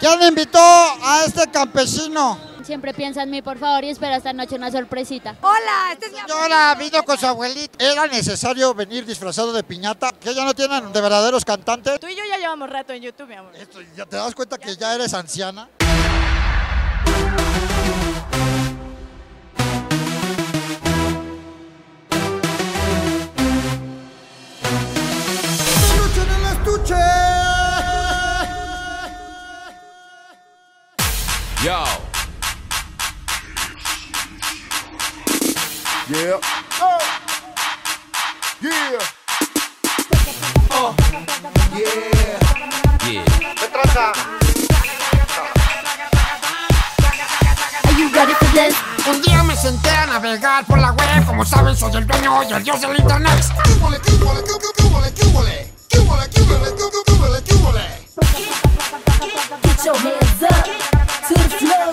¿Quién invitó a este campesino? Siempre piensa en mí, por favor, y espera esta noche una sorpresita. Hola, este es mi Señora, vino con su abuelita. ¿Era necesario venir disfrazado de piñata? ¿Que ya no tienen de verdaderos cantantes? Tú y yo ya llevamos rato en YouTube, mi amor. ¿Ya te das cuenta que ya eres anciana? ¡Estuche en el estuche! Yo. Yeah. Oh. Yeah. Oh. Yeah. Yeah. ¿Qué traza? Are you ready for this? Un día me senté a navegar por la web, como saben soy el dueño y el dios del internet. Get your hands up to the floor.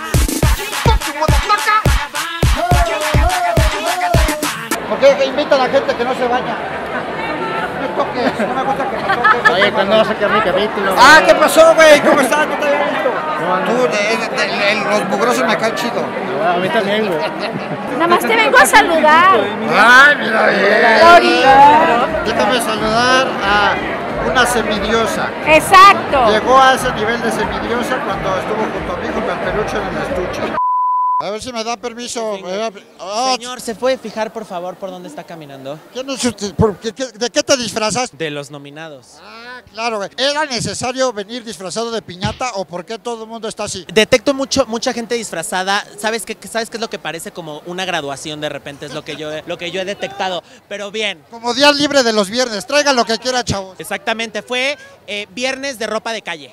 ¿Por qué invitan a la gente que no se baña? No me toques, no me gusta que me toques. Oye, ¿cuándo vas a sacar mi capítulo? Ah, ¿qué pasó, güey? ¿Cómo estás? No te había visto. Tú, los mugrosos me caen chido. A mí también, güey. Nada más te vengo a saludar. Ay, mira bien. Lori. Déjame saludar a una semidiosa. Exacto. Llegó a ese nivel de semidiosa cuando estuvo junto a mí, junto al peluche en el estuche. A ver si me da permiso. Señor, ¿se puede fijar por favor por dónde está caminando? ¿Quién es usted? ¿De qué te disfrazas? De los nominados. Ah, claro, güey. ¿Era necesario venir disfrazado de piñata o por qué todo el mundo está así? Detecto mucha gente disfrazada. ¿Sabes qué es lo que parece como una graduación de repente? Es lo que yo he detectado. Pero bien. Como día libre de los viernes. Traigan lo que quiera, chavos. Exactamente, fue viernes de ropa de calle.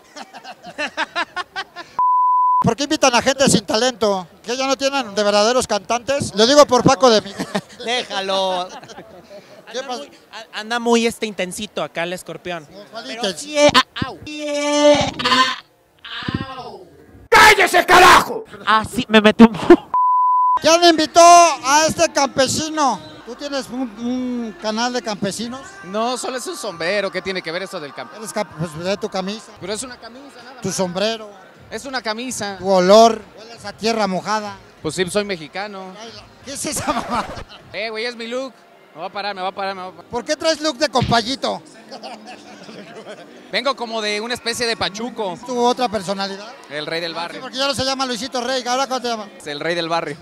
¿Por qué invitan a gente sin talento? ¿Que ya no tienen de verdaderos cantantes? Lo digo por Paco de Miguel. Déjalo. ¿Qué pasó? Anda muy intensito acá el escorpión. ¿Cuál Pero intenso? sí, au. ¡Cállese, carajo! Ah, sí, me metí un... ¿Quién invitó a este campesino? ¿Tú tienes un canal de campesinos? No, solo es un sombrero. ¿Qué tiene que ver eso del campo? Pues de tu camisa, Pero es una camisa, nada tu más. sombrero, Es una camisa. tu olor, hueles a tierra mojada. Pues sí, soy mexicano. ¿Qué es esa mamá? Güey, es mi look. Me va a parar. ¿Por qué traes look de compayito? Vengo como de una especie de pachuco. ¿Tu otra personalidad? El rey del Sí, barrio. porque ya no se llama Luisito Rey. ¿Ahora cómo te llamas? Es el rey del barrio.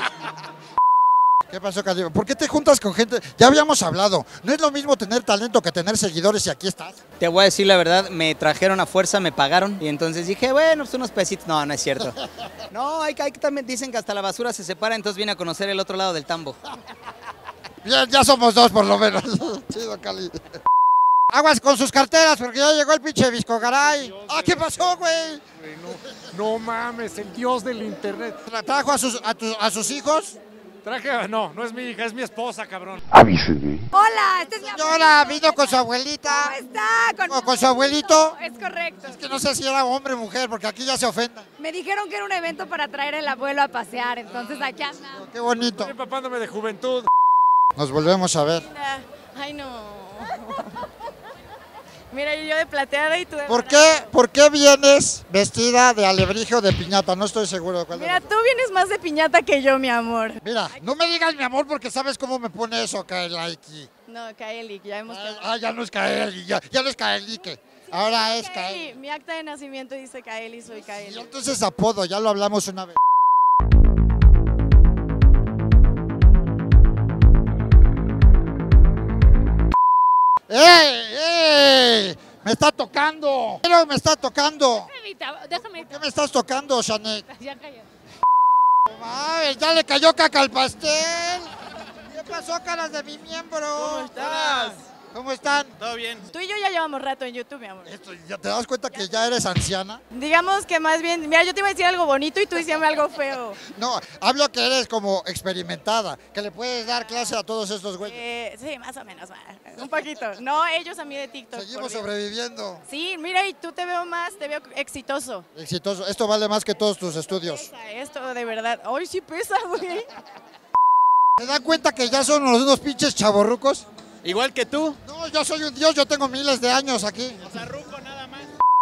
¿Qué pasó, Calillo? ¿Por qué te juntas con gente? Ya habíamos hablado. No es lo mismo tener talento que tener seguidores y aquí estás. Te voy a decir la verdad, me trajeron a fuerza, me pagaron y entonces dije, bueno, pues unos pesitos. No, no es cierto. No, hay que también dicen que hasta la basura se separa, entonces vine a conocer el otro lado del tambo. Bien, ya somos dos por lo menos. Chido, Cali. Aguas con sus carteras porque ya llegó el pinche Viscogaray. Ah, ¿qué pasó, güey? No mames, el dios del internet. ¿Trajo a sus hijos? No es mi hija, es mi esposa, cabrón. Avíseme. Hola, este es mi Señora, vino con su abuelita. ¿Cómo está? ¿O con su abuelito? Es correcto. Es que no sé si era hombre o mujer, porque aquí ya se ofendan. Me dijeron que era un evento para traer el abuelo a pasear, entonces aquí andamos. Qué bonito. Estoy empapándome de juventud. Nos volvemos a ver. Ay, no. Mira, yo de plateada y tú de ¿Por qué vienes vestida de alebrije o de piñata? No estoy seguro de cuál. Mira, tú vienes más de piñata que yo, mi amor. Mira, no me digas mi amor porque sabes cómo me pone eso, Kaeli. No, Kaeli, ya hemos quedado. Ah, ya no es Kaeli, ya no es Kaelique. Ahora es Kaeli. Mi acta de nacimiento dice Kaeli, soy Y Kaeli. entonces apodo, ya lo hablamos una vez. ¡Ey! ¡Me está tocando! ¡Pero me está tocando! Déjame. ¿Qué me estás tocando, Shanek? Ya cayó. ¡Ay, ya le cayó caca al pastel! ¿Qué pasó, caras de mi miembro? ¿Cómo estás? ¿Cómo están? ¿Todo bien? Tú y yo ya llevamos rato en YouTube, mi amor. ¿Ya te das cuenta que ya eres anciana? Digamos que más bien, mira, yo te iba a decir algo bonito y tú diciéndome algo feo. No, hablo que eres como experimentada, que le puedes dar clase a todos estos güeyes. Sí, más o menos, un poquito. No, ellos a mí de TikTok. Seguimos sobreviviendo. Sí, mira, y tú te veo exitoso. Exitoso. Esto vale más que todos tus estudios. Esto de verdad. Ay, sí pesa, güey. ¿Se dan cuenta que ya son unos pinches chavorrucos? Igual que tú. No, yo soy un dios, yo tengo miles de años aquí. O sea, ruco nada más.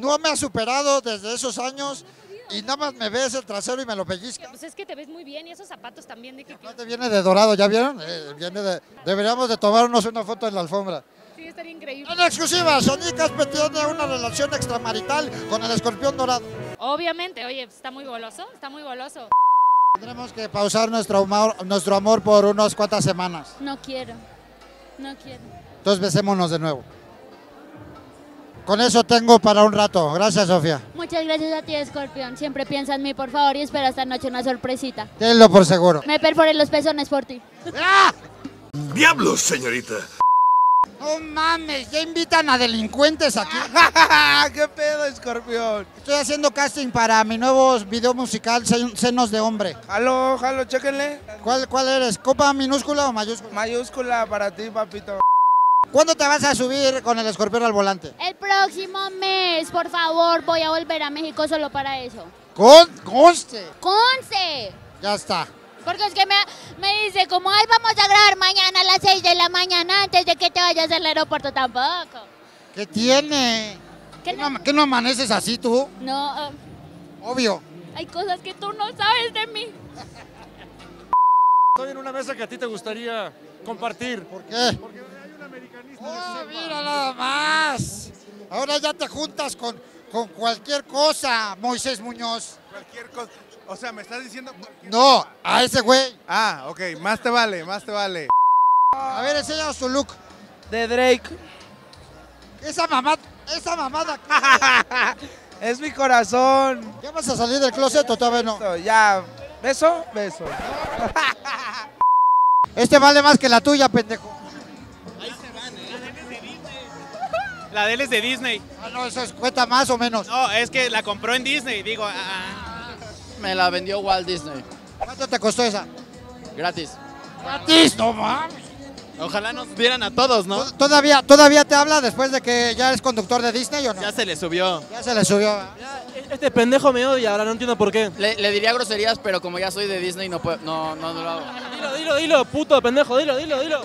No me ha superado desde esos años y nada más me ves el trasero y me lo pellizca. Pues es que te ves muy bien y esos zapatos también. ¿De qué? Aparte viene de dorado, ¿ya vieron? Deberíamos de tomarnos una foto en la alfombra. Sí, estaría increíble. En exclusiva, Sonia Caspe tiene una relación extramarital con el escorpión dorado. Obviamente, oye, está muy goloso, está muy goloso. Tendremos que pausar nuestro amor por unas cuantas semanas. No quiero. No quiero. Entonces besémonos de nuevo. Con eso tengo para un rato. Gracias, Sofía. Muchas gracias a ti, Escorpión. Siempre piensa en mí, por favor, y espera esta noche una sorpresita. Tenlo por seguro. Me perforé los pezones por ti. ¡Diablos, señorita! No mames, ya invitan a delincuentes aquí. ¿Qué pedo, Escorpión? Estoy haciendo casting para mi nuevo video musical, Senos de Hombre. Jalo, chéquenle. ¿Cuál eres? ¿Copa minúscula o mayúscula? Mayúscula para ti, papito. ¿Cuándo te vas a subir con el escorpión al volante? El próximo mes, por favor, voy a volver a México solo para eso. ¡Conste! ¡Conce! Ya está. Porque es que me dice como, ay, vamos a grabar mañana a las 6 de la mañana antes de que te vayas al aeropuerto tampoco. ¿Qué tiene? ¿Qué no amaneces así tú? No, Obvio. hay cosas que tú no sabes de mí. Estoy en una mesa que a ti te gustaría compartir. ¿Por qué? Porque hay un americanismo. ¡Oh, mira nada más! Ahora ya te juntas con cualquier cosa, Moisés Muñoz. Cualquier cosa. O sea, ¿me estás diciendo? No, a ese güey. Ah, ok, más te vale, más te vale. A ver, enséñanos tu look. De Drake. Esa mamada. Es mi corazón. ¿Ya vas a salir del closet o todavía no? Ya, beso. Este vale más que la tuya, pendejo. La de él es de Disney. Ah, no, eso cuesta más o menos. No, es que la compró en Disney, digo. Me la vendió Walt Disney. ¿Cuánto te costó esa? Gratis. ¡Gratis! ¡No mames! Ojalá nos vieran a todos, ¿no? ¿Todavía te habla después de que ya eres conductor de Disney o no? Ya se le subió. Ya se le subió. Este pendejo me odia, ahora no entiendo por qué. Le diría groserías, pero como ya soy de Disney, no lo hago. Dilo, puto pendejo, dilo.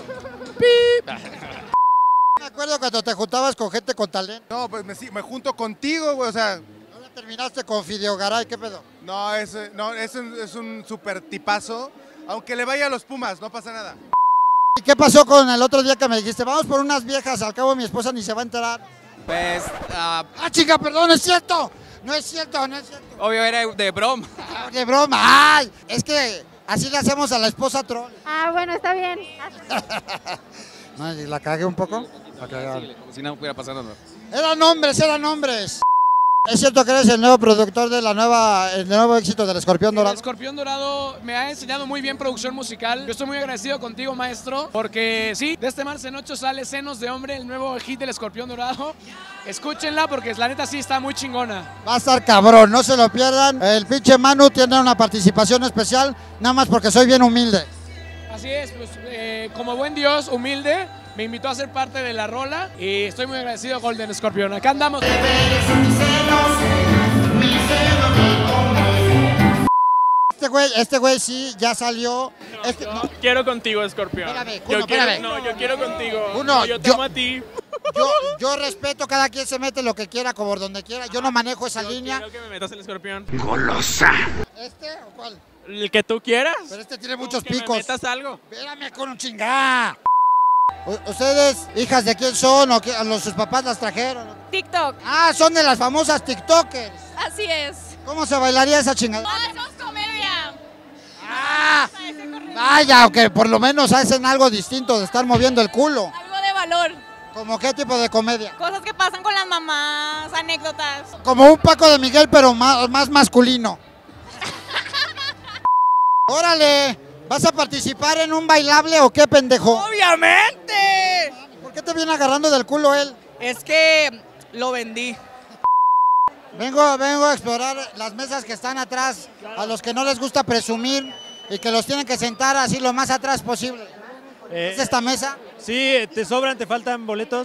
Me acuerdo cuando te juntabas con gente con talento. No, pues me junto contigo, güey, o sea. Ahora terminaste con Fideogaray, ¿qué pedo? No, es un super tipazo. Aunque le vaya a los Pumas, no pasa nada. ¿Y qué pasó con el otro día que me dijiste? Vamos por unas viejas, al cabo mi esposa ni se va a enterar. Pues, ¡Ah, chica, perdón, es cierto! No es cierto. obvio era de broma. De broma. ¡Ay! Es que así le hacemos a la esposa troll. Ah, bueno, está bien. No, ¿y la cagué un poco? Como si no hubiera pasado nada. Eran hombres. ¿Es cierto que eres el nuevo productor de el nuevo éxito del Escorpión Dorado? El Escorpión Dorado me ha enseñado muy bien producción musical. Yo estoy muy agradecido contigo, maestro, porque sí, de este marzo en 8 sale Senos de Hombre, el nuevo hit del Escorpión Dorado. Escúchenla porque la neta sí está muy chingona. Va a estar cabrón, no se lo pierdan. El pinche Manu tiene una participación especial, nada más porque soy bien humilde. Así es, pues como buen Dios, humilde, me invitó a ser parte de la rola y estoy muy agradecido, Golden Scorpion. Acá andamos. Este güey sí, ya salió. Quiero contigo, Escorpión. Espérame. Yo quiero contigo. Yo te amo a ti. Yo respeto, cada quien se mete lo que quiera, como donde quiera. Yo no manejo esa línea. Quiero que me metas el Escorpión. ¡Golosa! ¿Este o cuál? El que tú quieras. Pero este tiene muchos que picos. me metas algo. Espérame con un chingá. ¿Ustedes, hijas de quién son o sus papás las trajeron? TikTok. Ah, son de las famosas TikTokers. Así es. ¿Cómo se bailaría esa chingada? Somos comedia. Ah, vaya, aunque por lo menos hacen algo distinto de estar moviendo el culo. Algo de valor. ¿Cómo qué tipo de comedia? Cosas que pasan con las mamás, anécdotas. Como un Paco de Miguel, pero más masculino. ¡Órale! ¿Vas a participar en un bailable o qué, pendejo? ¡Obviamente! ¿Por qué te viene agarrando del culo él? Es que lo vendí. Vengo a explorar las mesas que están atrás, a los que no les gusta presumir y que los tienen que sentar así lo más atrás posible. ¿Es esta mesa? Sí, te sobran, te faltan boletos.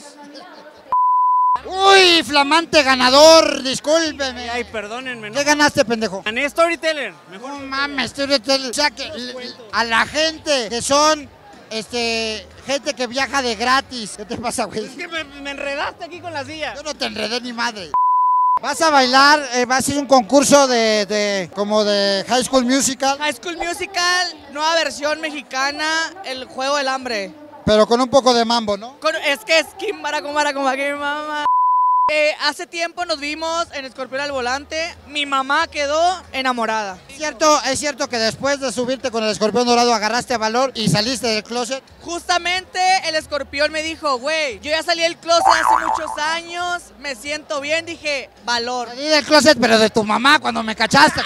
¡Uy, flamante ganador! Discúlpeme. Ay, perdónenme. ¿Qué ganaste, pendejo? Gané Storyteller. No mames, Storyteller. O sea, que a la gente que son, gente que viaja de gratis. ¿Qué te pasa, güey? Es que me enredaste aquí con la silla. Yo no te enredé ni madre. ¿Vas a bailar? ¿Va a ser un concurso como de High School Musical? High School Musical, nueva versión mexicana, el juego del hambre. Pero con un poco de mambo, ¿no? Es que es Kimbara, mamá. Hace tiempo nos vimos en Escorpión al Volante. Mi mamá quedó enamorada. ¿Es cierto que después de subirte con el escorpión dorado agarraste valor y saliste del closet? Justamente el escorpión me dijo, güey, yo ya salí del closet hace muchos años, me siento bien, dije, valor. Salí del closet, pero de tu mamá cuando me cachaste.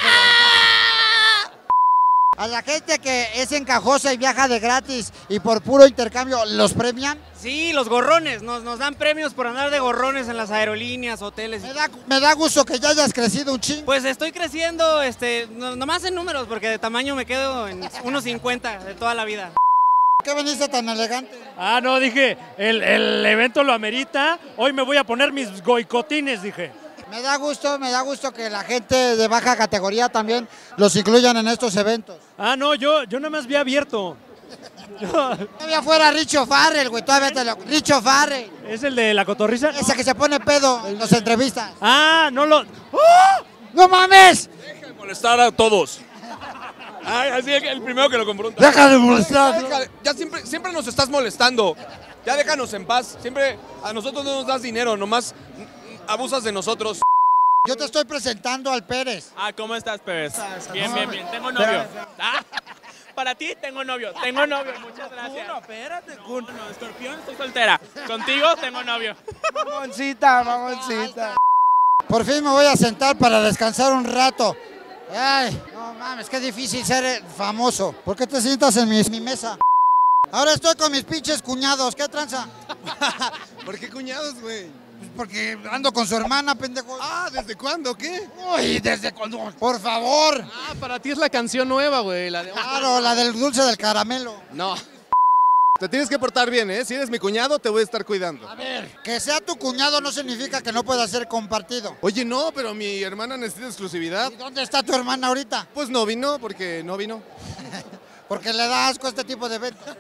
A la gente que es encajosa y viaja de gratis y por puro intercambio, ¿los premian? Sí, los gorrones. Nos dan premios por andar de gorrones en las aerolíneas, hoteles. Me da gusto que ya hayas crecido un chingo. Pues estoy creciendo, nomás en números, porque de tamaño me quedo en 1.50 de toda la vida. ¿Qué veniste tan elegante? Ah, no, dije, el evento lo amerita. Hoy me voy a poner mis goicotines, dije. Me da gusto que la gente de baja categoría también los incluyan en estos eventos. Ah, no, yo nada más vi abierto. Todavía fuera Richo Farrell, güey, Richo Farrell. ¿Es el de la cotorriza? Ese que se pone pedo en las entrevistas. Ah, no lo... ¡Oh! ¡No mames! Deja de molestar a todos. Ay, así es el primero que lo confronta. Deja de molestar. Ya siempre nos estás molestando. Ya déjanos en paz. Siempre a nosotros no nos das dinero, nomás abusas de nosotros. Yo te estoy presentando al Pérez. Ah, ¿cómo estás, Pérez? Bien. Tengo novio. Para ti, tengo novio. Muchas gracias. No, espérate. No, escorpión, estoy soltera. Contigo, tengo novio. Mamoncita. Por fin me voy a sentar para descansar un rato. Ay, no mames, qué difícil ser famoso. ¿Por qué te sientas en mi mesa? Ahora estoy con mis pinches cuñados. ¿Qué tranza? ¿Por qué cuñados, güey? Porque ando con su hermana, pendejo. Ah, ¿desde cuándo? ¿Qué? Uy, ¿desde cuándo? Por favor. Ah, para ti es la canción nueva, güey. Claro, la del dulce del caramelo. No. Te tienes que portar bien, ¿eh? Si eres mi cuñado, te voy a estar cuidando. A ver, que sea tu cuñado no significa que no pueda ser compartido. Oye, no, pero mi hermana necesita exclusividad. ¿Y dónde está tu hermana ahorita? Pues no vino, porque no vino. Porque le da asco este tipo de eventos.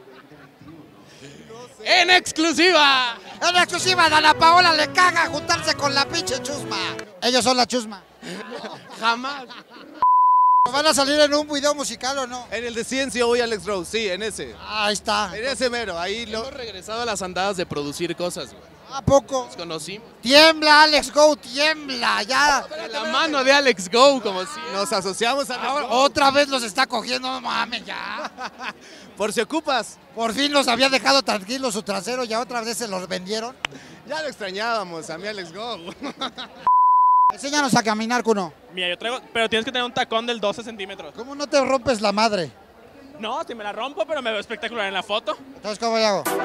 ¡En exclusiva! En exclusiva, Dana Paola le caga juntarse con la pinche chusma. Ellos son la chusma. Jamás. ¿Van a salir en un video musical o no? En el de Ciencia hoy Alex Rose, sí, en ese. Ahí está. En ese mero, ahí lo... Hemos regresado a las andadas de producir cosas, güey. ¿A poco? Nos conocimos. Tiembla, Alex Go, tiembla, ya. De la mano de Alex Go, como si... Nos asociamos a... Ahora, otra vez los está cogiendo, no mames, ya. Por si ocupas. Por fin los había dejado tranquilos su trasero, ya otra vez se los vendieron. Ya lo extrañábamos a mi Alex Go. Enséñanos a caminar, Cuno. Mira, yo traigo, pero tienes que tener un tacón del 12 centímetros. ¿Cómo no te rompes la madre? No, si me la rompo, pero me veo espectacular en la foto. Entonces, ¿cómo le hago?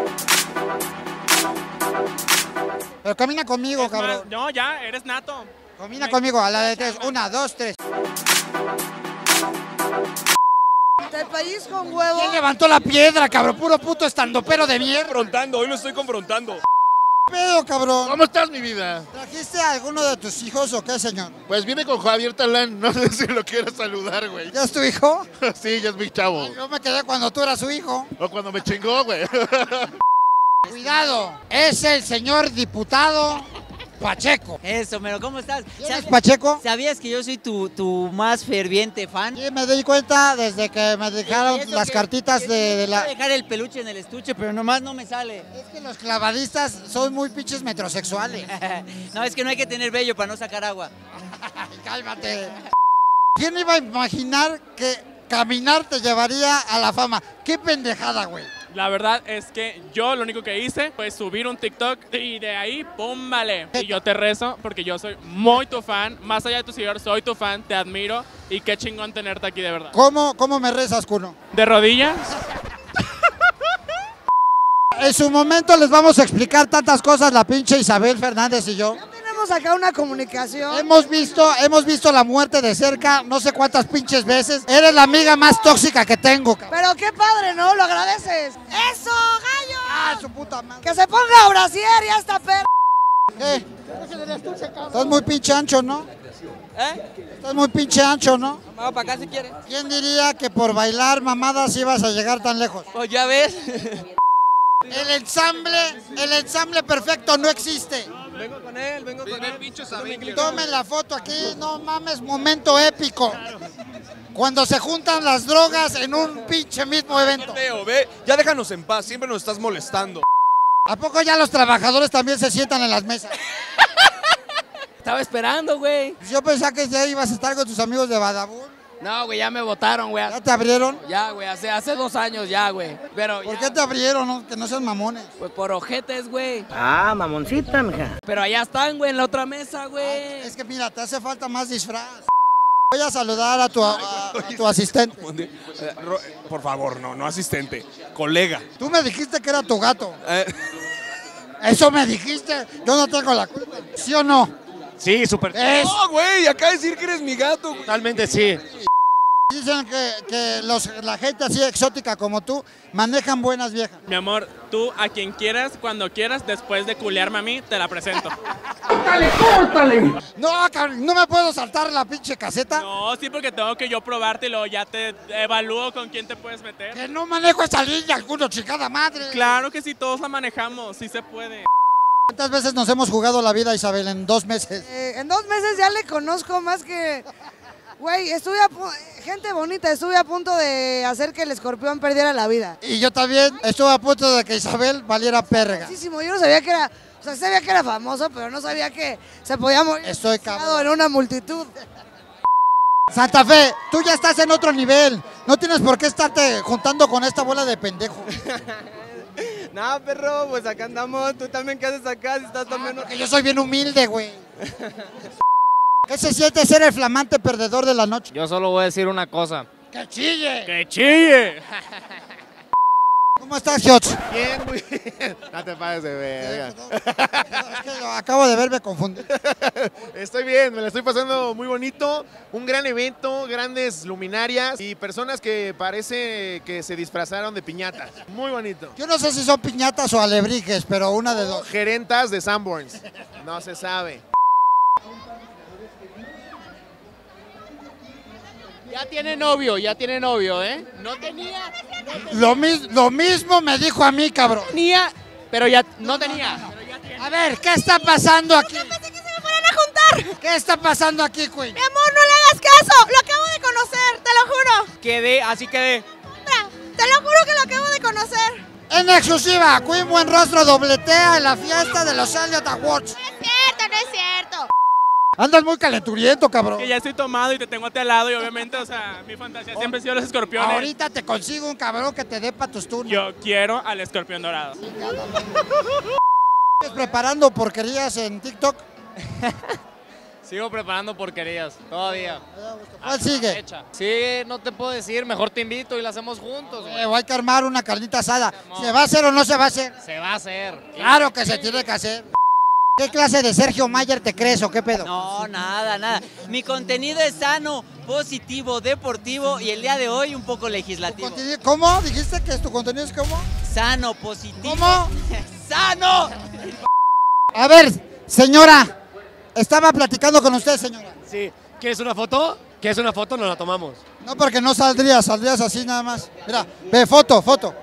Pero camina conmigo, Es cabrón. más, no, ya, eres nato. Camina conmigo, a la de 3. 1, 2, 3. Del país con huevo. ¿Quién levantó la piedra, cabrón? Puro puto estandopero de mierda. Confrontando, hoy lo estoy confrontando. ¿Qué pedo, cabrón? ¿Cómo estás, mi vida? ¿Trajiste a alguno de tus hijos o qué, señor? Pues viene con Javier Talán, no sé si lo quieres saludar, güey. ¿Ya es tu hijo? Sí, ya es mi chavo. Ay, yo me quedé cuando tú eras su hijo. O cuando me chingó, güey. Cuidado, es el señor diputado Pacheco. Eso, pero ¿cómo estás? ¿Quién es Pacheco? ¿Sabías que yo soy tu más ferviente fan? Sí, me di cuenta desde que me dejaron las cartitas de la... Voy a dejar el peluche en el estuche, pero nomás no me sale. Es que los clavadistas son muy pinches metrosexuales. No, es que no hay que tener vello para no sacar agua. Cálmate. ¿Quién iba a imaginar que caminar te llevaría a la fama? ¡Qué pendejada, güey! La verdad es que yo lo único que hice fue subir un TikTok y de ahí, ¡pum! Vale. Y yo te rezo porque yo soy muy tu fan. Más allá de tu seguidor, soy tu fan, te admiro y qué chingón tenerte aquí de verdad. ¿Cómo me rezas, Cuno? ¿De rodillas? En su momento les vamos a explicar tantas cosas la pinche Isabel Fernández y yo. Tenemos acá una comunicación. Hemos visto la muerte de cerca no sé cuántas pinches veces. Eres la amiga más tóxica que tengo, cabrón. Pero qué padre, ¿no? Lo agradeces. ¡Eso, gallo! ¡Ah, su puta madre! Que se ponga a brasier y hasta perro. ¿Qué? Estás muy pinche ancho, ¿no? Estás muy pinche ancho, ¿no? Vamos para acá si quieres. ¿Quién diría que por bailar mamadas ibas a llegar tan lejos? Pues ya ves. El ensamble perfecto no existe. Vengo con él, vengo con él. Pinches Avengers. Tomen la foto aquí, no mames, momento épico. Cuando se juntan las drogas en un pinche mismo evento. Feo, ve, ya déjanos en paz, siempre nos estás molestando. ¿A poco ya los trabajadores también se sientan en las mesas? Estaba esperando, güey. Yo pensaba que ya ibas a estar con tus amigos de Badabun. No, güey, ya me votaron, güey. ¿Ya te abrieron? Ya, güey, hace 2 años ya, güey. Pero ¿Por qué te abrieron? No? Que no sean mamones. Pues por ojetes, güey. Ah, mamoncita, mija. Pero allá están, güey, en la otra mesa, güey. Es que mira, te hace falta más disfraz. Voy a saludar a tu asistente. Por favor, no asistente, colega. Tú me dijiste que era tu gato. Eso me dijiste. Yo no tengo la culpa. ¿Sí o no? Sí, súper. No, güey, acá decir que eres mi gato, güey. Totalmente sí. Dicen que la gente así exótica como tú manejan buenas viejas. Mi amor, tú a quien quieras, cuando quieras, después de culearme a mí, te la presento. ¡Córtale, córtale! No, cabrón, no me puedo saltar la pinche caseta. No, sí, porque tengo que yo probarte y luego ya te evalúo con quién te puedes meter. Que no manejo esa línea, alguno, chingada madre. Claro que sí, todos la manejamos, sí se puede. ¿Cuántas veces nos hemos jugado la vida, Isabel, en 2 meses? En 2 meses ya le conozco más que... Güey, gente bonita, estuve a punto de hacer que el escorpión perdiera la vida. Y yo también estuve a punto de que Isabel valiera perga. Muchísimo, yo no sabía que era... O sea, sabía que era famoso, pero no sabía que se podía morir en una multitud. Santa Fe, tú ya estás en otro nivel. No tienes por qué estarte juntando con esta bola de pendejo. No, perro, pues acá andamos. ¿Tú también qué haces acá? Si estás también... Porque yo soy bien humilde, güey. ¿Qué se siente ser el flamante perdedor de la noche? Yo solo voy a decir una cosa. ¡Que chille! ¡Que chille! ¿Cómo estás, Giotz? Bien, muy bien. No te pases de verga. Es que lo acabo de ver, me confundí. Estoy bien, me la estoy pasando muy bonito. Un gran evento, grandes luminarias y personas que parece que se disfrazaron de piñatas. Muy bonito. Yo no sé si son piñatas o alebrijes, pero una de dos. Gerentas de Sanborns. No se sabe. Ya tiene novio, ¿eh? No tenía. Lo mismo me dijo a mí, cabrón. Tenía, pero ya no tenía. A ver, ¿qué está pasando aquí? Yo pensé que se me fueran a juntar. ¿Qué está pasando aquí, Queen? Mi amor, no le hagas caso. Lo acabo de conocer, te lo juro. Así quedé. Te lo juro que lo acabo de conocer. En exclusiva, Queen Buenrostro dobletea en la fiesta de los Elliot Awards. No es cierto. Andas muy calenturiento, cabrón. Que ya estoy tomado y te tengo a ti al lado y obviamente, o sea, mi fantasía siempre ha sido los escorpiones. Ahorita te consigo un cabrón que te dé pa' tus turnos. Yo quiero al escorpión dorado. ¿Estás preparando porquerías en TikTok? Sigo preparando porquerías, todavía. ¿Cuál sigue? Sí, no te puedo decir, mejor te invito y la hacemos juntos, güey. Hay que armar una carnita asada. ¿Se va a hacer o no se va a hacer? Se va a hacer. Claro que se tiene que hacer. ¿Qué clase de Sergio Mayer te crees o qué pedo? No, nada. Mi contenido es sano, positivo, deportivo y el día de hoy un poco legislativo. ¿Cómo? ¿Dijiste que tu contenido es cómo? Sano, positivo. ¿Cómo? ¡Sano! A ver, señora, estaba platicando con usted, señora. Sí, ¿quieres una foto? ¿Quieres una foto? Nos la tomamos. No, porque no saldrías así nada más. Mira, ve, foto.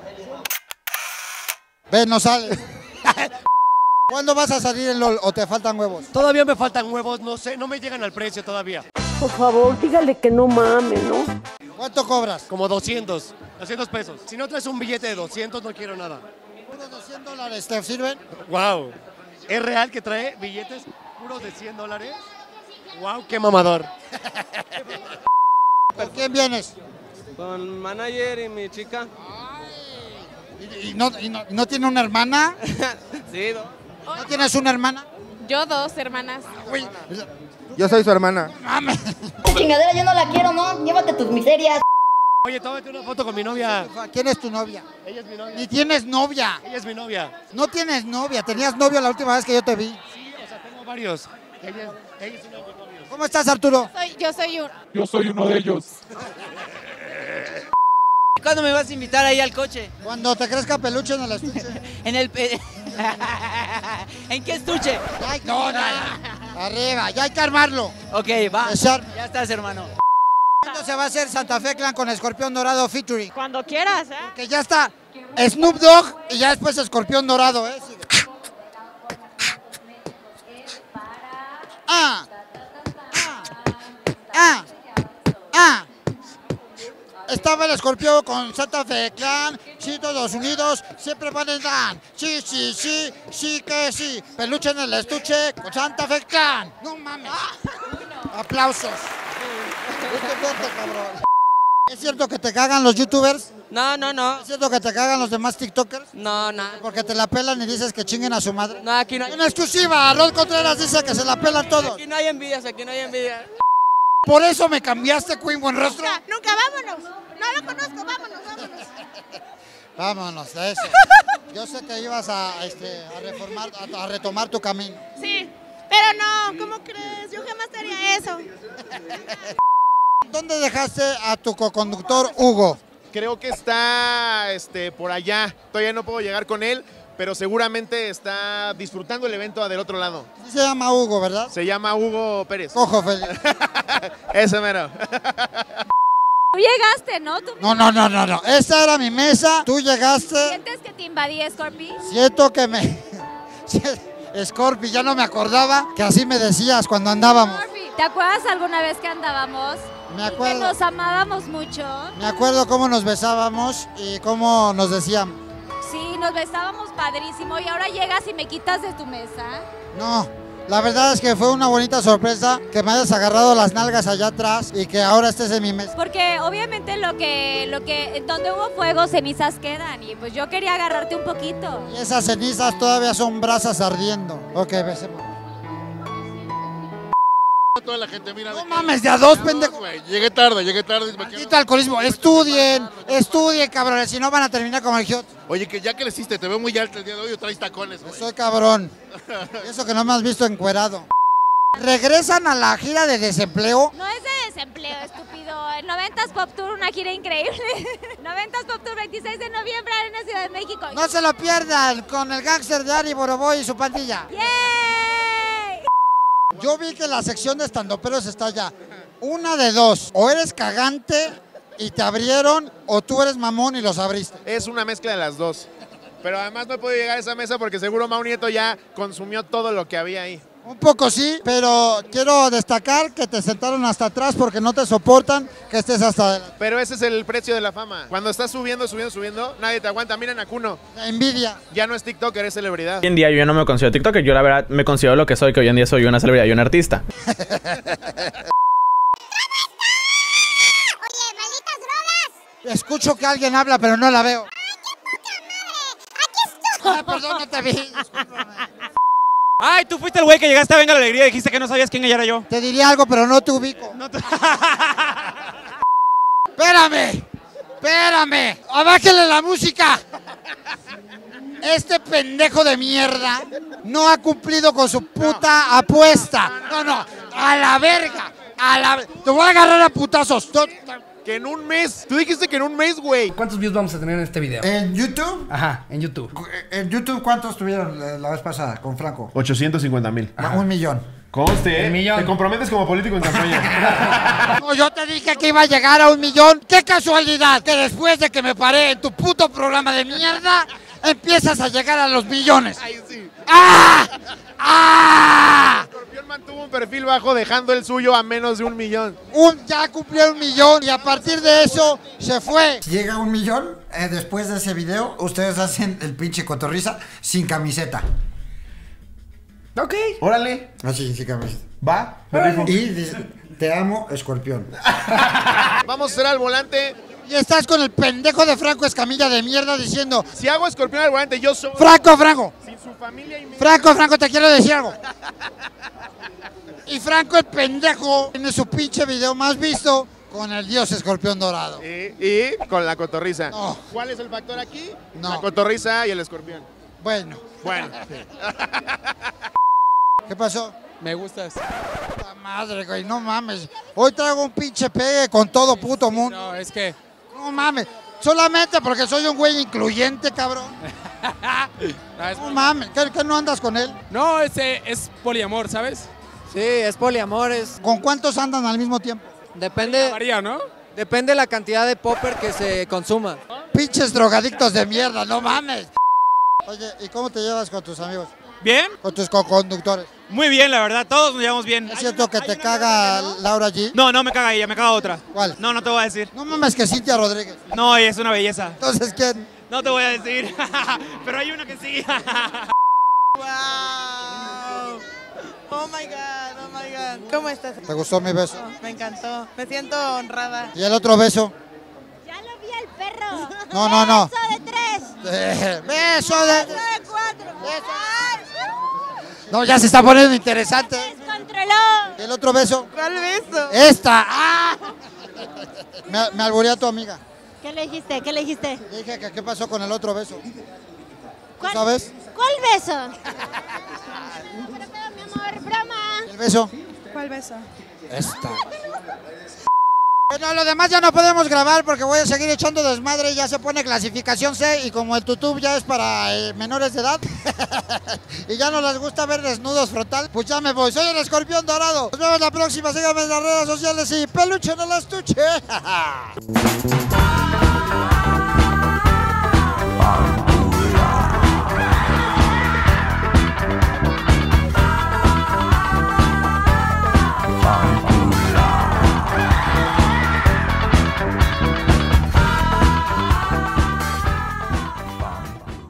Ve, no sale. ¿Cuándo vas a salir en LOL o te faltan huevos? Todavía me faltan huevos, no sé, no me llegan al precio todavía. Por favor, dígale que no mames, ¿no? ¿Cuánto cobras? Como 200 pesos. Si no traes un billete de 200, no quiero nada. ¿Unos $200 te sirven? Wow. ¿Es real que trae billetes puros de $100? Wow, qué mamador. ¿Con quién vienes? Con manager y mi chica. ¿Y no tiene una hermana? Sí, ¿no? ¿No tienes una hermana? Yo 2 hermanas. Uy, Yo soy su hermana. mames. Esta chingadera yo no la quiero, ¿no? Llévate tus miserias. Oye, tómate una foto con mi novia. ¿Quién es tu novia? Ella es mi novia. Ni tienes novia. Ella es mi novia. No tienes novia. Tenías novio la última vez que yo te vi. Sí, o sea, tengo varios. Ella es uno de mis novios. ¿Cómo estás, Arturo? Yo soy uno de ellos. ¿Cuándo me vas a invitar ahí al coche? Cuando te crezca peluche en el estuche. ¿En qué estuche? Ay, no. Arriba, ya hay que armarlo. Ok, va. Echar. Ya estás, hermano. ¿Cuándo se va a hacer Santa Fe Clan con Escorpión Dorado featuring? Cuando quieras, ¿eh? Que ya está Snoop Dogg y ya después Escorpión Dorado, ¿eh? Estaba el escorpión con Santa Fe Clan, sí, todos unidos, siempre van en dan. Sí, sí, sí, sí que sí. Peluche en el estuche con Santa Fe Clan. No mames. Aplausos. ¿Es cierto que te cagan los youtubers? No, no, no. ¿Es cierto que te cagan los demás tiktokers? No, no. Porque te la pelan y dices que chinguen a su madre. No, aquí no hay. En exclusiva, Rod Contreras dice que se la pelan todos. Aquí no hay envidias, aquí no hay envidias. Por eso me cambiaste, Queen Buenrostro. Nunca, vámonos. No lo conozco, vámonos. Vámonos, eso. Yo sé que ibas a reformar, a retomar tu camino. Sí, pero no, ¿cómo crees? Yo jamás te haría eso. ¿Dónde dejaste a tu coconductor Hugo? Creo que está por allá. Todavía no puedo llegar con él, pero seguramente está disfrutando el evento del otro lado. Sí se llama Hugo, ¿verdad? Se llama Hugo Pérez. Cojo feliz. Ese mero. Tú llegaste, ¿no? No. Esta era mi mesa, tú llegaste. ¿Sientes que te invadí, Scorpi? Siento que me... Scorpi, ya no me acordaba que así me decías cuando andábamos. Scorpi, ¿te acuerdas alguna vez que andábamos? Me Y acuerdo. que nos amábamos mucho. Me acuerdo cómo nos besábamos y cómo nos decíamos. Sí, nos besábamos padrísimo y ahora llegas y me quitas de tu mesa. No, la verdad es que fue una bonita sorpresa que me hayas agarrado las nalgas allá atrás y que ahora estés en mi mesa. Porque obviamente donde hubo fuego, cenizas quedan y pues yo quería agarrarte un poquito. Y esas cenizas todavía son brasas ardiendo. Ok, besemos. Toda la gente, mira. No mames, de a dos, pendejo. Llegué tarde. Maldito alcoholismo. Estudien, cabrones, si no van a terminar como el Giot. Oye, que ya creciste, te veo muy alto el día de hoy o traes tacones, güey. Soy cabrón. Eso que no me has visto encuerado. ¿Regresan a la gira de desempleo? No es de desempleo, estúpido. El 90s Pop Tour, una gira increíble. 90s Pop Tour, 26 de noviembre en la Ciudad de México. No se lo pierdan con el gángster de Ari Boroboy y su pandilla. ¡Yay! Yo vi que la sección de estandoperos está allá. Una de dos, o eres cagante y te abrieron, o tú eres mamón y los abriste. Es una mezcla de las dos. Pero además no he podido llegar a esa mesa porque seguro Mau Nieto ya consumió todo lo que había ahí. Un poco sí, pero quiero destacar que te sentaron hasta atrás porque no te soportan que estés hasta adelante. Pero ese es el precio de la fama. Cuando estás subiendo, nadie te aguanta. Miren a Kuno. La envidia. Ya no es TikToker, es celebridad. Hoy en día yo ya no me considero TikToker, yo la verdad me considero lo que soy, que hoy en día soy una celebridad y un artista. Escucho que alguien habla, pero no la veo. ¡Ay, perdón, no te vi! Ay, tú fuiste el güey que llegaste a Venga la Alegría y dijiste que no sabías quién era yo. Te diría algo, pero no te ubico. ¡Espérame! ¡Abájale la música! Este pendejo de mierda no ha cumplido con su puta apuesta. No, a la verga. Te voy a agarrar a putazos. Que en un mes. Tú dijiste que en un mes, güey. ¿Cuántos views vamos a tener en este video? ¿En YouTube? Ajá, en YouTube. ¿En YouTube cuántos tuvieron la vez pasada con Franco? 850,000. 1,000,000. Conste, El millón. Te comprometes como político en campaña. No, yo te dije que iba a llegar a 1,000,000. ¡Qué casualidad! Que después de que me paré en tu puto programa de mierda, empiezas a llegar a los millones. Ay, sí. ¡Ah! ¡Ah! Escorpión mantuvo un perfil bajo dejando el suyo a menos de 1,000,000. Ya cumplió 1,000,000 y a partir de eso se fue. Si llega a 1,000,000, después de ese video, ustedes hacen el pinche cotorriza sin camiseta. Ok. Órale. Así, sin camiseta. Va. Y dice, te amo, Escorpión. Vamos a hacer al volante. Y estás con el pendejo de Franco Escamilla de mierda diciendo... Si hago Escorpión al volante, yo soy... Franco. Sin su familia y... Franco, te quiero decir algo. Y Franco el pendejo tiene su pinche video más visto con el dios Escorpión Dorado. Y con la cotorriza. No. ¿Cuál es el factor aquí? No. La cotorriza y el escorpión. Bueno. Sí. ¿Qué pasó? Me gustas. Puta madre, güey, no mames. Hoy traigo un pinche pegue con todo puto mundo. No, es que... No mames. Solamente porque soy un güey incluyente, cabrón. No mames. ¿Qué no andas con él? No, es poliamor, ¿sabes? Sí, es poliamor, ¿Con cuántos andan al mismo tiempo? Depende... Varía, ¿no? Depende de la cantidad de popper que se consuma. Pinches drogadictos de mierda, no mames. Oye, ¿y cómo te llevas con tus amigos? ¿Bien? Con tus co-conductores. Muy bien, la verdad, todos nos llevamos bien. ¿Es cierto que te caga Laura G? No, no me caga ella, me caga otra. ¿Cuál? No, no te voy a decir. No mames, que Cintia Rodríguez. No, ella es una belleza. Entonces, ¿quién? No te voy a decir, pero hay una que sí. ¡Wow! Oh my God, oh my God. ¿Cómo estás? ¿Te gustó mi beso? Me encantó. Me siento honrada. ¿Y el otro beso? Ya lo vi al perro. No, no, no. Beso de 3. Beso de... Beso de 4. No, ya se está poniendo interesante. Descontroló. ¿Y el otro beso? ¿Cuál beso? ¡Esta! ¡Ah! Me albureé a tu amiga. ¿Qué le dijiste? ¿Qué le dijiste? Le dije que qué pasó con el otro beso. ¿Cuál? ¿Sabes? ¿Cuál beso? Mi amor, broma. ¿El beso? ¿Cuál beso? Esta. Bueno, lo demás ya no podemos grabar porque voy a seguir echando desmadre y ya se pone clasificación C y como el tutú ya es para menores de edad y ya no les gusta ver desnudos frontal, pues ya me voy. Soy el Escorpión Dorado. Nos vemos la próxima, síganme en las redes sociales y peluche en el estuche.